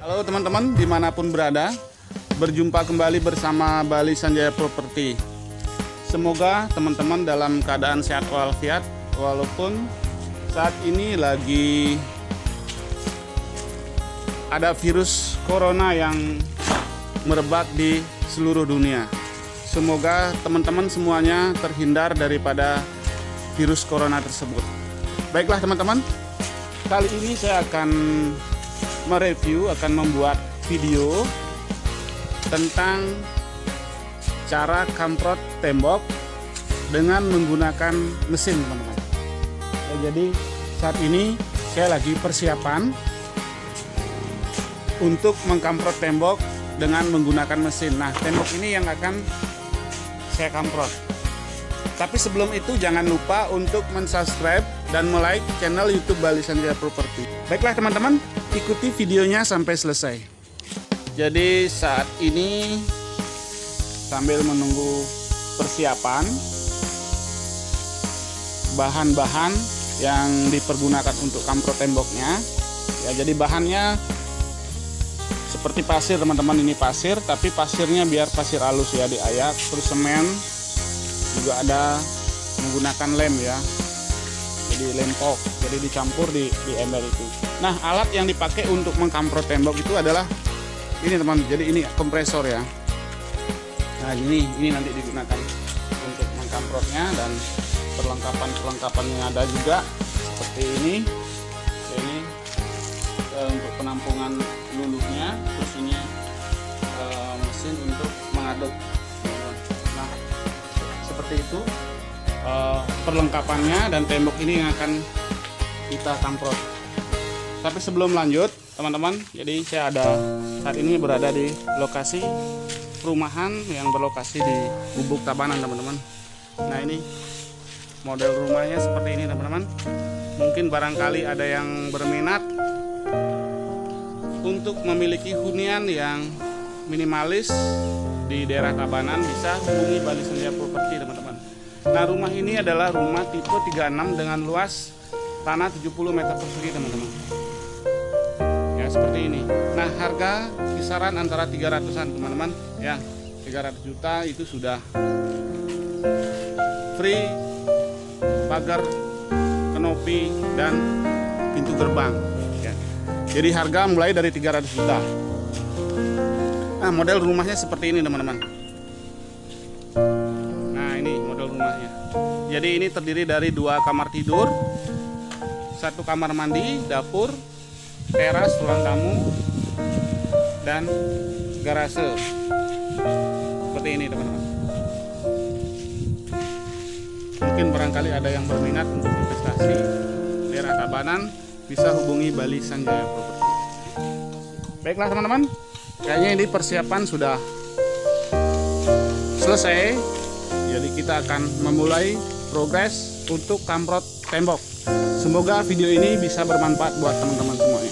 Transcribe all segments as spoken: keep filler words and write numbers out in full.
Halo teman-teman, dimanapun berada, berjumpa kembali bersama Bali Sanjaya Property. Semoga teman-teman dalam keadaan sehat walafiat, walaupun saat ini lagi ada virus corona yang merebak di seluruh dunia. Semoga teman-teman semuanya terhindar daripada virus corona tersebut. Baiklah teman-teman, kali ini saya akan mereview, akan membuat video tentang cara kamprot tembok dengan menggunakan mesin, teman-teman. Ya, jadi saat ini saya lagi persiapan untuk mengkamprot tembok dengan menggunakan mesin. Nah, tembok ini yang akan saya kamprot. Tapi sebelum itu jangan lupa untuk mensubscribe dan like channel YouTube Bali Sanjaya Property. Baiklah teman-teman, ikuti videonya sampai selesai. Jadi saat ini sambil menunggu persiapan bahan-bahan yang dipergunakan untuk kamprot temboknya. Ya, jadi bahannya seperti pasir teman-teman, ini pasir, tapi pasirnya biar pasir halus ya, diayak. Terus semen juga ada, menggunakan lem ya, jadi lem pok, jadi dicampur di, di ember itu. Nah, alat yang dipakai untuk mengkamprot tembok itu adalah ini teman, jadi ini kompresor ya. Nah ini ini nanti digunakan untuk mengkamprotnya, dan perlengkapan-perlengkapannya ada juga seperti ini. Ini e, untuk penampungan luluhnya, terus ini e, mesin untuk mengaduk. Nah seperti itu e, perlengkapannya, dan tembok ini yang akan kita kamprot. Tapi sebelum lanjut teman-teman, jadi saya ada saat ini berada di lokasi perumahan yang berlokasi di Gubuk Tabanan teman-teman. Nah ini model rumahnya seperti ini teman-teman. Mungkin barangkali ada yang berminat untuk memiliki hunian yang minimalis di daerah Tabanan, bisa hubungi Bali Sanjaya Property teman-teman. Nah rumah ini adalah rumah tipe tiga puluh enam dengan luas tanah tujuh puluh meter persegi teman-teman. Ya seperti ini. Nah harga kisaran antara tiga ratusan teman-teman ya, tiga ratus juta itu sudah free pagar, kanopi, dan pintu gerbang ya. Jadi harga mulai dari tiga ratus juta. Nah model rumahnya seperti ini teman-teman. Nah ini model rumahnya. Jadi ini terdiri dari dua kamar tidur, satu kamar mandi, dapur, teras, ruang tamu, dan garase. Seperti ini teman-teman. Mungkin barangkali ada yang berminat untuk investasi daerah Tabanan, bisa hubungi Bali Sanjaya Property. Baiklah teman-teman, kayaknya ini persiapan sudah selesai. Jadi kita akan memulai progres untuk kamprot tembok. Semoga video ini bisa bermanfaat buat teman-teman semuanya.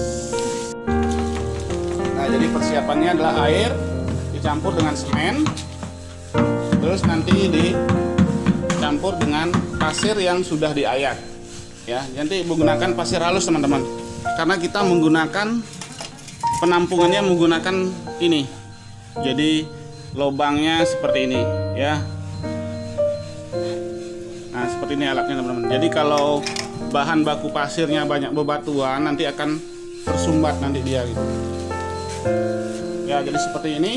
Nah, jadi persiapannya adalah air dicampur dengan semen, terus nanti dicampur dengan pasir yang sudah diayak. Ya, nanti menggunakan pasir halus teman-teman. Karena kita menggunakan penampungannya menggunakan ini. Jadi lubangnya seperti ini, ya. Nah, seperti ini alatnya teman-teman. Jadi kalau bahan baku pasirnya banyak bebatuan, nanti akan tersumbat nanti dia gitu. Ya, jadi seperti ini.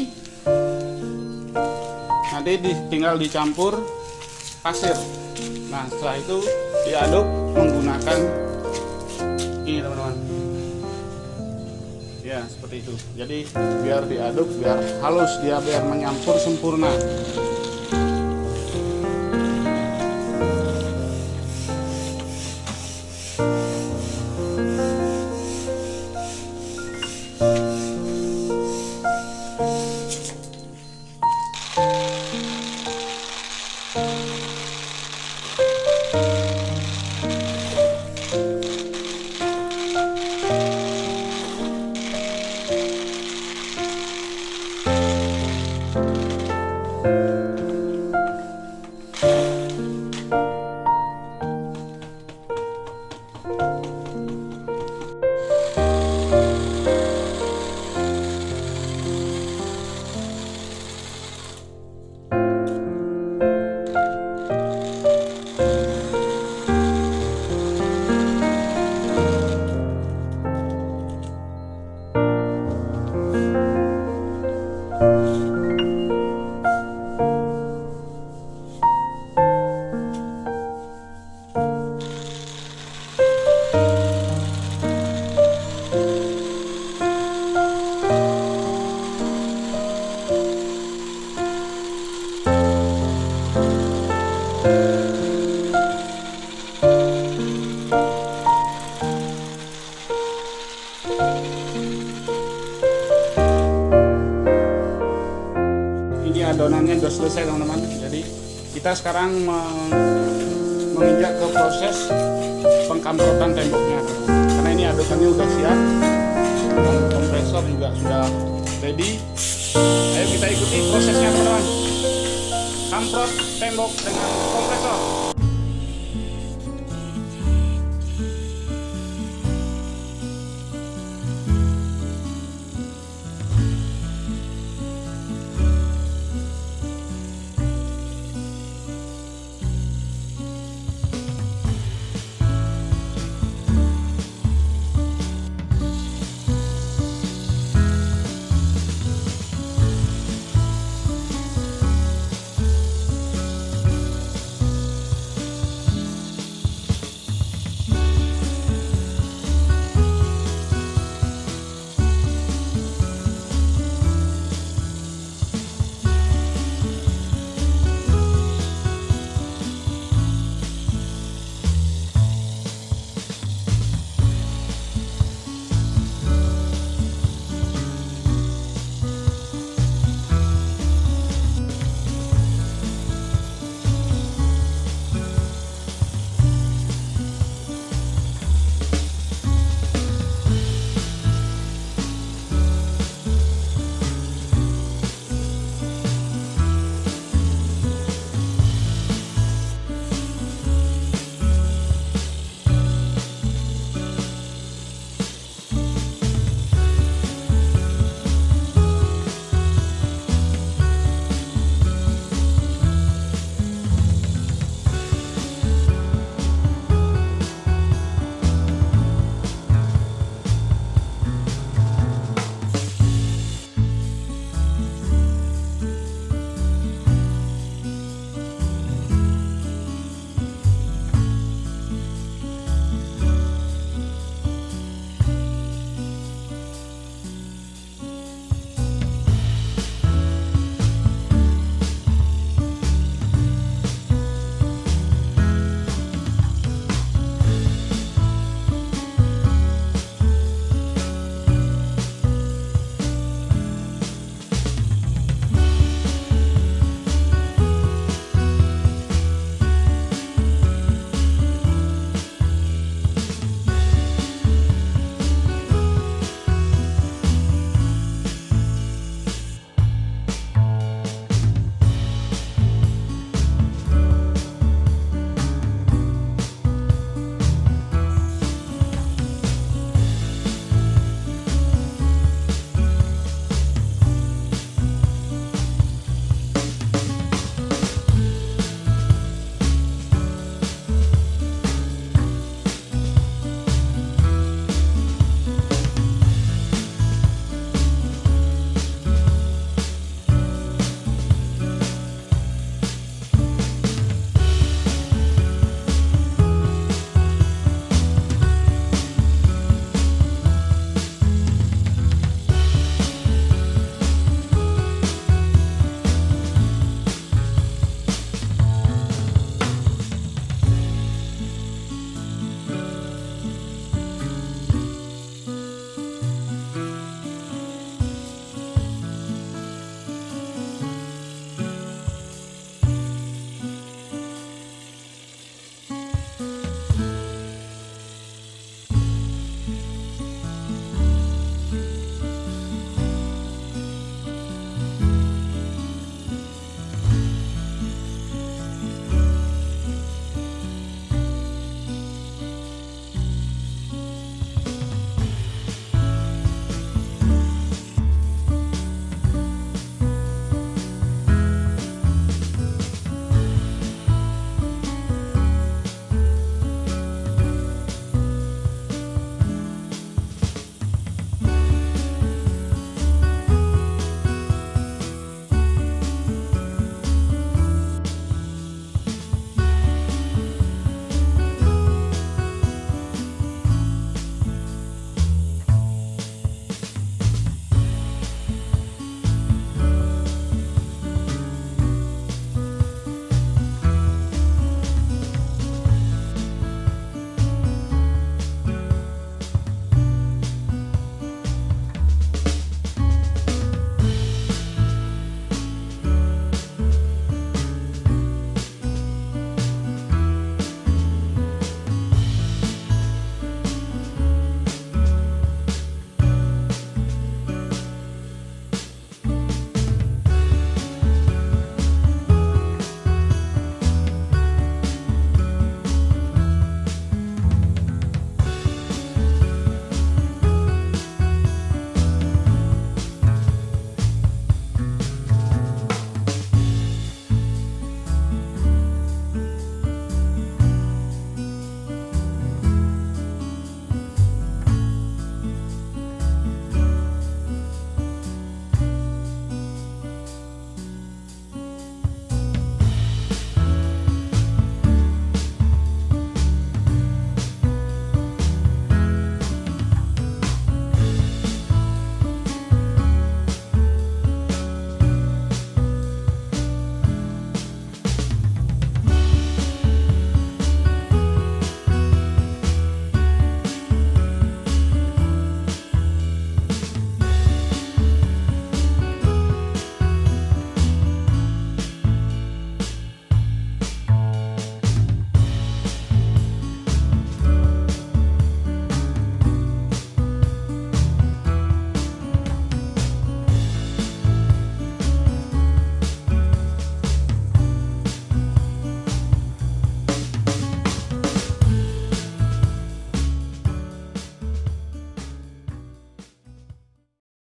Nanti di, tinggal dicampur pasir. Nah, setelah itu diaduk menggunakan ini teman-teman. Ya, seperti itu. Jadi biar diaduk, biar halus dia, biar menyampur sempurna. bahannya sudah selesai teman-teman. Jadi kita sekarang menginjak ke proses pengkamprotan temboknya, karena ini adosannya udah siap dan kompresor juga sudah ready. Ayo kita ikuti prosesnya teman-teman. Kamprot tembok dengan kompresor.